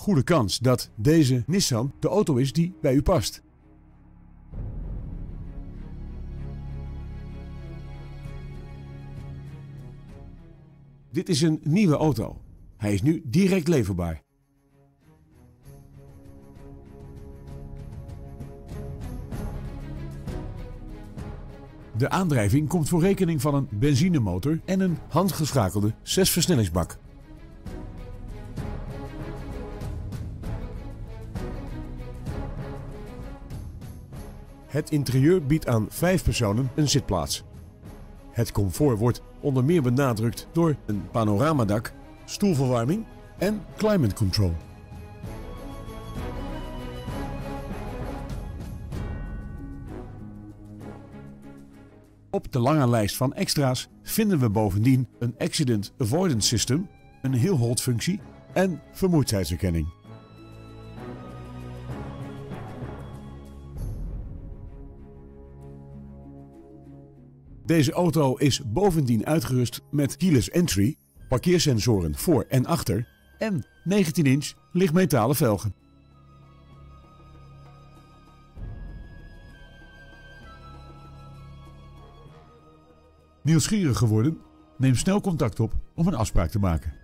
goede kans dat deze Nissan de auto is die bij u past. Dit is een nieuwe auto. Hij is nu direct leverbaar. De aandrijving komt voor rekening van een benzinemotor en een handgeschakelde 6-versnellingsbak. Het interieur biedt aan 5 personen een zitplaats. Het comfort wordt onder meer benadrukt door een panoramadak, stoelverwarming en climate control. Op de lange lijst van extra's vinden we bovendien een Accident Avoidance System, een hill-hold functie en vermoeidheidsherkenning. Deze auto is bovendien uitgerust met keyless entry, parkeersensoren voor en achter en 19-inch lichtmetalen velgen. Nieuwsgierig geworden? Neem snel contact op om een afspraak te maken.